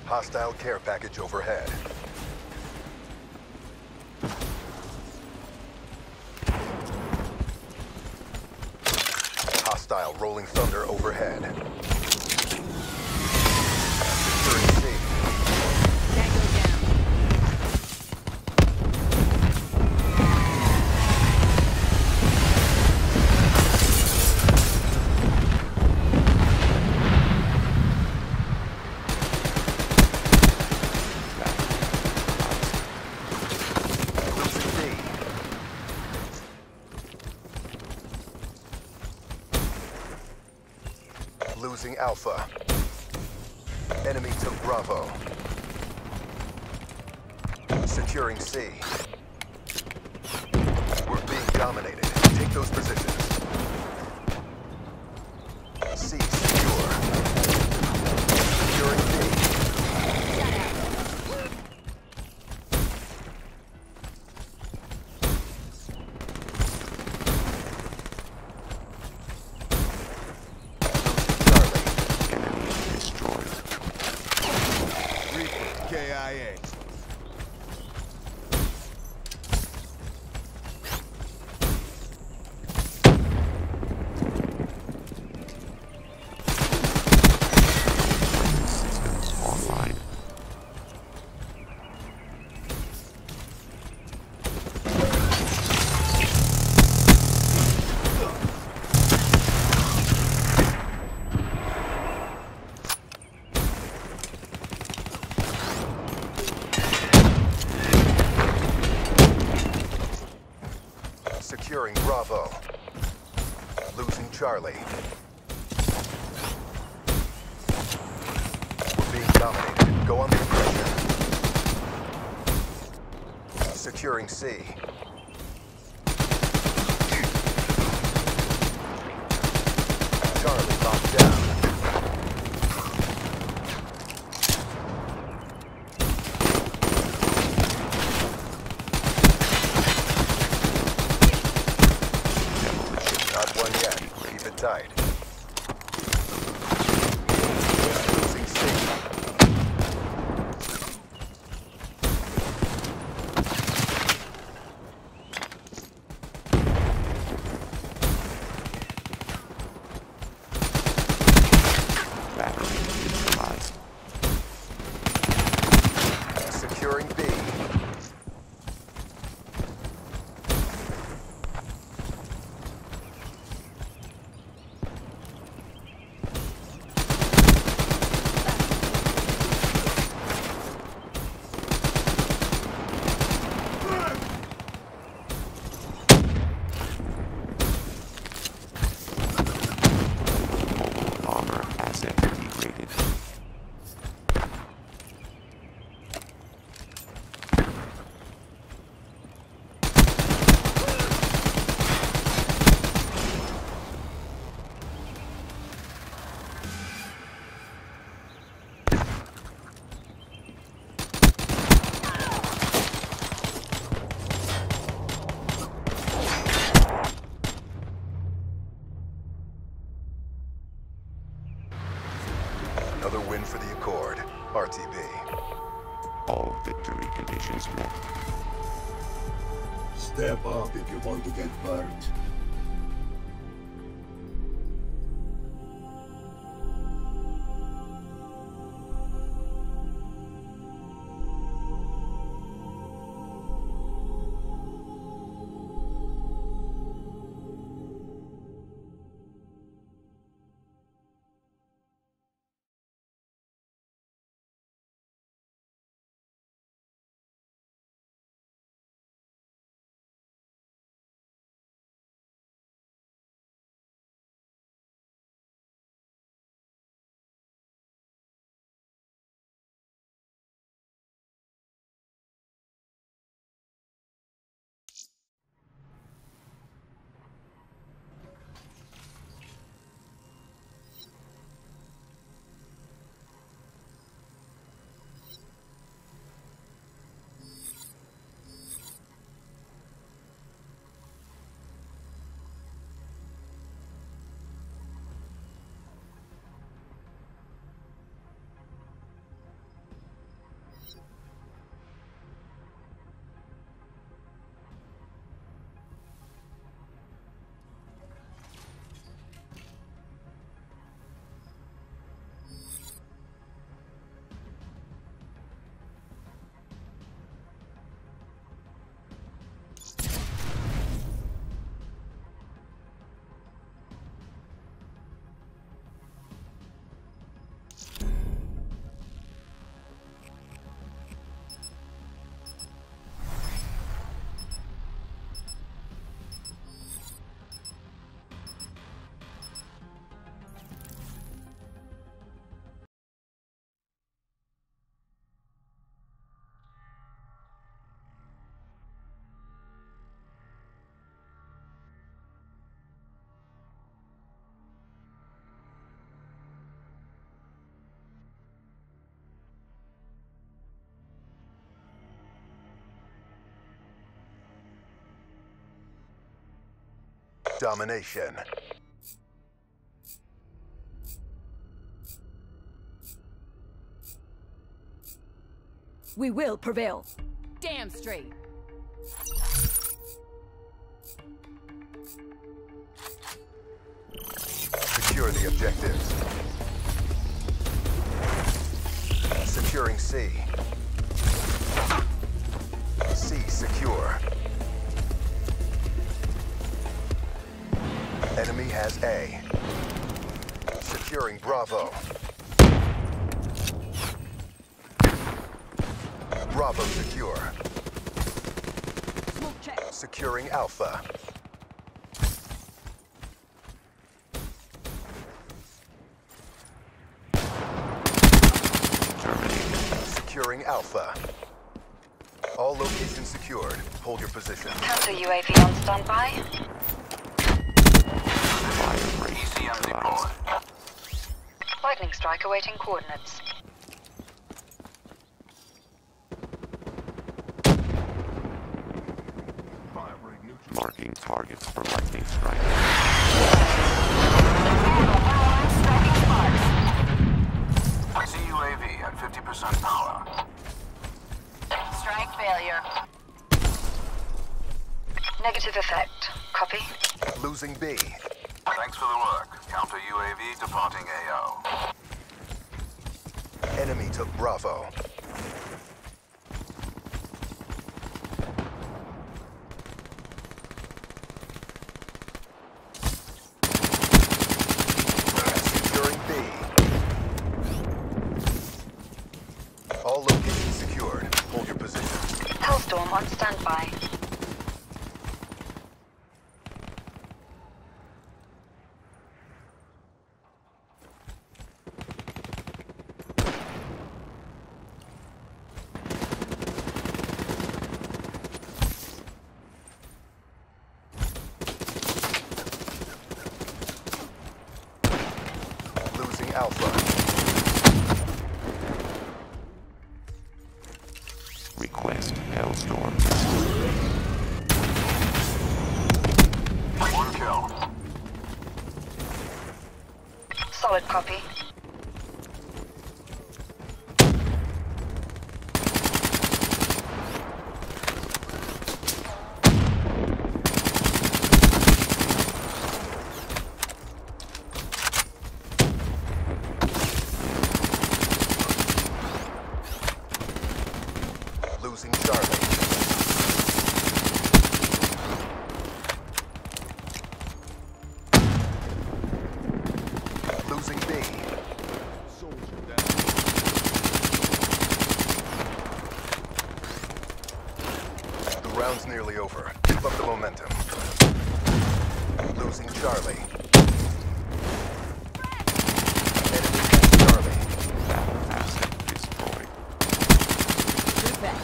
Hostile care package overhead. Hostile rolling thunder overhead. Securing C. Tango down. Losing D. Losing Alpha. Enemy took Bravo. Securing C. We're being dominated. Take those positions. C secure. Securing D. KIA. Online. Securing Bravo. Losing Charlie. We're being dominated. Go on the aggression. Securing C. Charlie locked down. Not one yet. Keep it tight. Losing C. Battery neutralized. Securing B. Armor asset degraded. Another win for the Accord. RTB. All victory conditions met. Step up if you want to get burnt. Domination. We will prevail. Damn straight. Secure the objectives. Securing C. C secure. Enemy has A. Securing Bravo. Bravo secure. Smoke check. Securing Alpha. Securing Alpha. All locations secured. Hold your position. Counter UAV on standby. Fire rate ECM neutralized. deployed. Lightning strike awaiting coordinates. Marking targets for lightning strike. I see UAV at 50% power. Strike failure. Negative effect. Copy. Losing B. Thanks for the work. Counter UAV departing AO. Enemy took Bravo. Securing B. All locations secured. Hold your position. Hellstorm on standby. Losing Alpha. Request Hellstorm. One kill. Solid copy. Losing Charlie. Losing B. The round's nearly over. Keep up the momentum. Losing Charlie. Enemy has Charlie. Battle asset destroyed. Good back.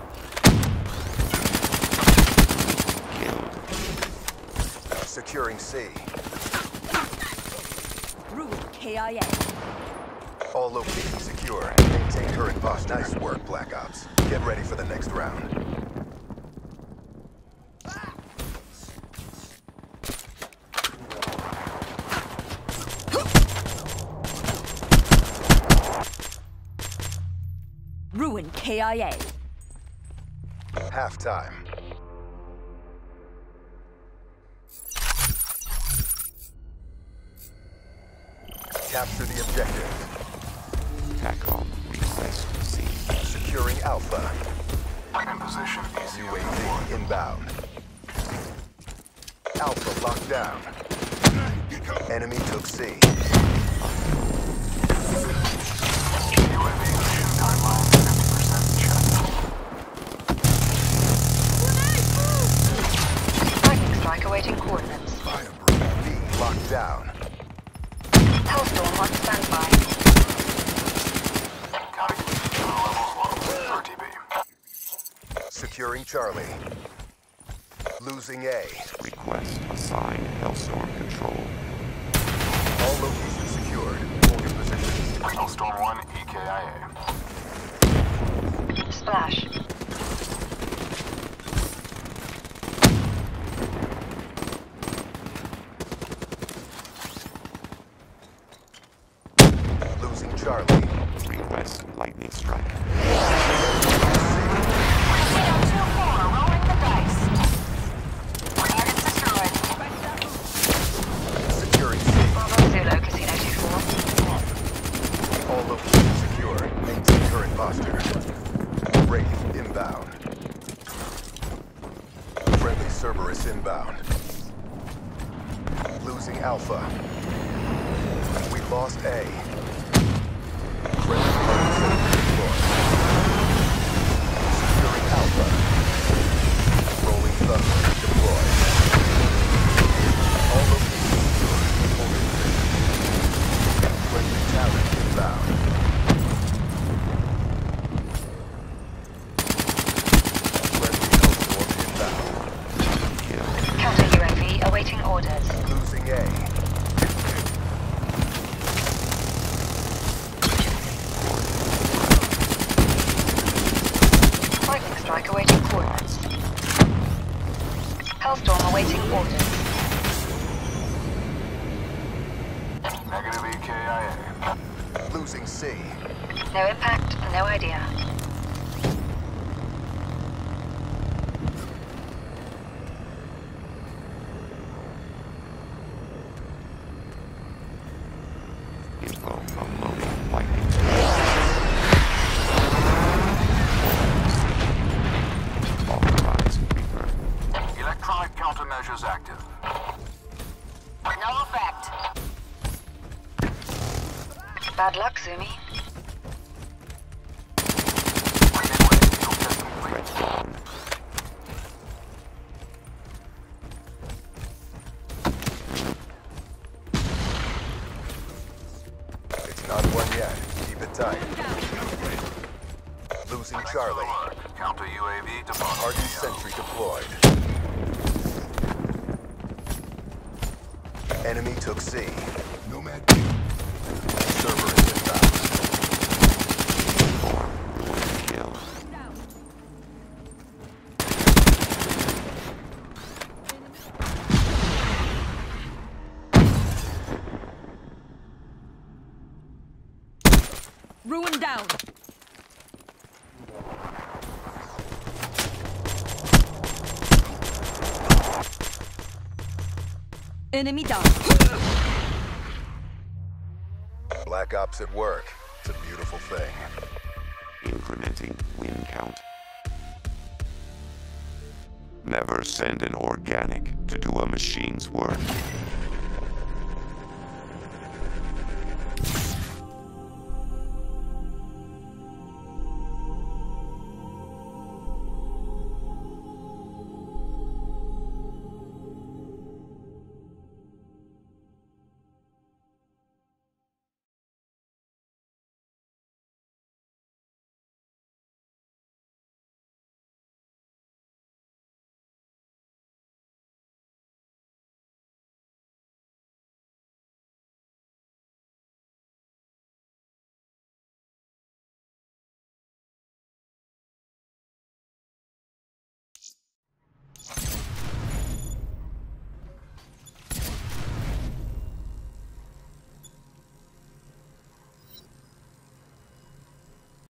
Killed. Securing C. Ruin KIA. All locations secure. Maintain current posture. Nice work, Black Ops. Get ready for the next round. Ruin KIA. Halftime. Capture the objective. TACOM request C. Securing Alpha. In position. ECM UAV deployed. inbound. Alpha locked down. Enemy took C. UAV mission timeline 50% check. Lightning strike awaiting coordinates. B locked down. Hellstorm on standby. Counter condition levels low. RTB. Securing Charlie. Losing A. Request assign Hellstorm control. All locations secured. Hold your positions. Hellstorm 1 EKIA. Splash. lightning strike. Rolling the dice. Target destroyed. Securing C. Bravo Zulu, Casino 2-4. All locations secure. Maintain current posture. Wraith inbound. Friendly Cerberus inbound. Losing Alpha. We lost A. Friendly Target Center deployed. Securing Alpha. Rolling Thunder deployed. All locations secure. Holding friendly talent inbound. Friendly Hellstorm inbound. Counter UAV awaiting orders. Losing A. Lightning strike awaiting coordinates. Hellstorm awaiting orders. Negative EKIA. Losing C. No impact, no idea. Info unloading lightning. Authorized Reaper. Electronic countermeasures active. No effect. Bad luck, Zumi. Midway, fuel test complete. Red Dawn. It's not one yet. Keep it tight. Losing Thanks for the Charlie. work. Counter UAV departing Hardened AO. sentry deployed. Enemy took C. Nomad. Cerberus inbound. Kill. Ruin down. Enemy down. Black Ops at work. It's a beautiful thing. Incrementing win count. Never send an organic to do a machine's work.